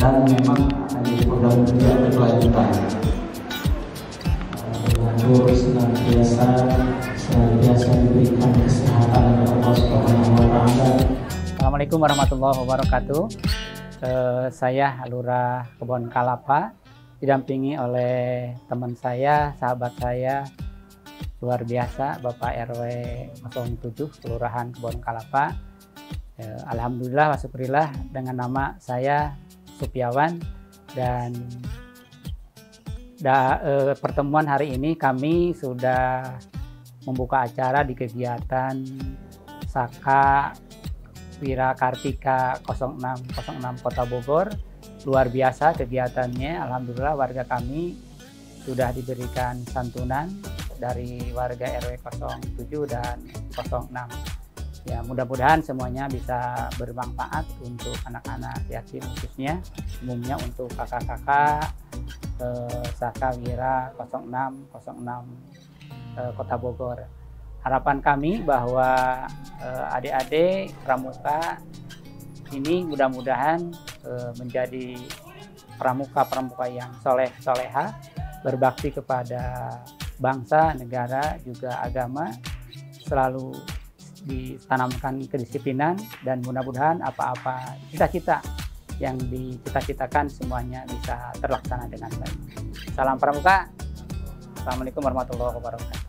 dan memang ada program kerja berkelanjutan untuk senantiasa diberikan kesehatan oleh Allah Subhanahu wa Ta'ala. Assalamualaikum warahmatullahi wabarakatuh. Saya Lurah Kebon Kalapa, didampingi oleh teman saya, sahabat saya luar biasa, Bapak RW 07 Kelurahan Kebon Kalapa. Alhamdulillah wa syukurillah, dengan nama saya Supiawan, dan pertemuan hari ini kami sudah membuka acara di kegiatan Saka Wira Kartika 0606 Kota Bogor. Luar biasa kegiatannya, alhamdulillah warga kami sudah diberikan santunan dari warga RW 07 dan 06. Ya, mudah-mudahan semuanya bisa bermanfaat untuk anak-anak yatim, khususnya umumnya untuk kakak-kakak Saka Wira 0606 Kota Bogor. Harapan kami bahwa adik-adik pramuka ini mudah-mudahan menjadi pramuka-pramuka yang soleh-soleha, berbakti kepada bangsa, negara, juga agama, selalu ditanamkan kedisiplinan, dan mudah-mudahan apa-apa cita-cita yang dicita-citakan semuanya bisa terlaksana dengan baik. Salam pramuka. Assalamualaikum warahmatullahi wabarakatuh.